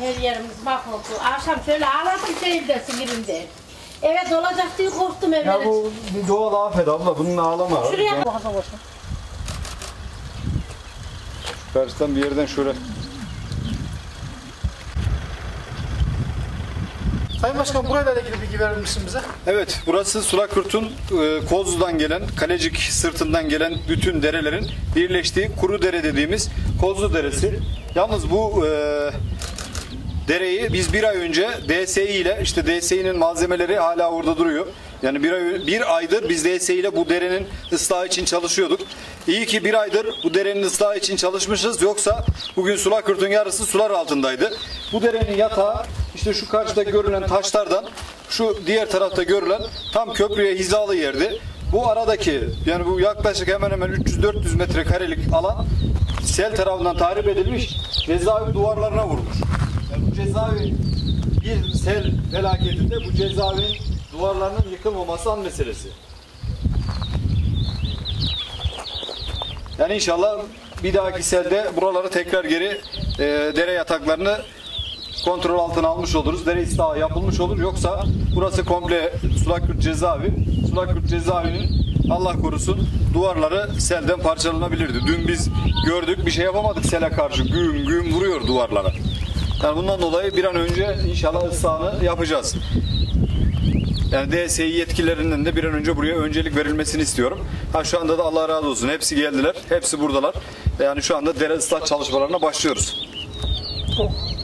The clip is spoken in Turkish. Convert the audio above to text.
her yerimiz mahvoldu. Akşam şöyle ağladım şeyimde sinirimde. Evet olacak diye korktum evvel. Ya bu bir doğal afet abla, bunun ağlama. Şuraya Yani karşıdan bir yerden şöyle. Sayın Başkan, burayla ilgili bilgi verir misin bize? Evet, burası Sulakurt'un Kozlu'dan gelen, Kalecik sırtından gelen bütün derelerin birleştiği kuru dere dediğimiz Kozlu Deresi. Yalnız bu dereyi biz bir ay önce DSİ ile, işte DSİ'nin malzemeleri hala orada duruyor. Yani bir aydır biz DSİ ile bu derenin ıslahı için çalışıyorduk. İyi ki bir aydır bu derenin ıslahı için çalışmışız. Yoksa bugün Sulakurt'un yarısı sular altındaydı. Bu derenin yatağı işte şu karşıda görülen taşlardan, şu diğer tarafta görülen tam köprüye hizalı yerdi. Bu aradaki, yani bu yaklaşık hemen hemen 300-400 metrekarelik alan sel tarafından tahrip edilmiş, cezaevi duvarlarına vurmuş. Yani bu cezaevi bir sel felaketinde bu cezaevinin duvarlarının yıkılmaması an meselesi. Yani inşallah bir dahaki selde buraları tekrar geri dere yataklarını kontrol altına almış oluruz. Dere ıslahı yapılmış olur. Yoksa burası komple Sulakurt cezaevi. Sulakurt cezaevinin Allah korusun duvarları selden parçalanabilirdi. Dün biz gördük, bir şey yapamadık sele karşı. Güm güm vuruyor duvarlara. Yani bundan dolayı bir an önce inşallah ıslahını yapacağız. Yani DSİ yetkililerinden de bir an önce buraya öncelik verilmesini istiyorum. Şu anda da Allah razı olsun. Hepsi geldiler. Hepsi buradalar. Yani şu anda dere ıslah çalışmalarına başlıyoruz.